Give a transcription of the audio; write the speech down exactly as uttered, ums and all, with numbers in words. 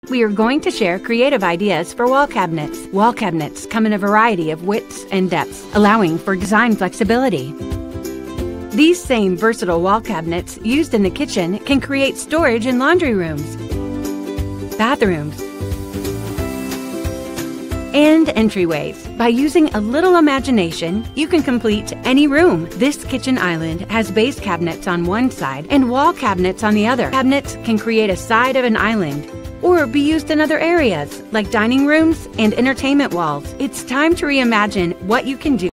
We are going to share creative ideas for wall cabinets. Wall cabinets come in a variety of widths and depths, allowing for design flexibility. These same versatile wall cabinets used in the kitchen can create storage in laundry rooms, bathrooms, and entryways. By using a little imagination, you can complete any room. This kitchen island has base cabinets on one side and wall cabinets on the other. Cabinets can create a side of an island or be used in other areas like dining rooms and entertainment walls. It's time to reimagine what you can do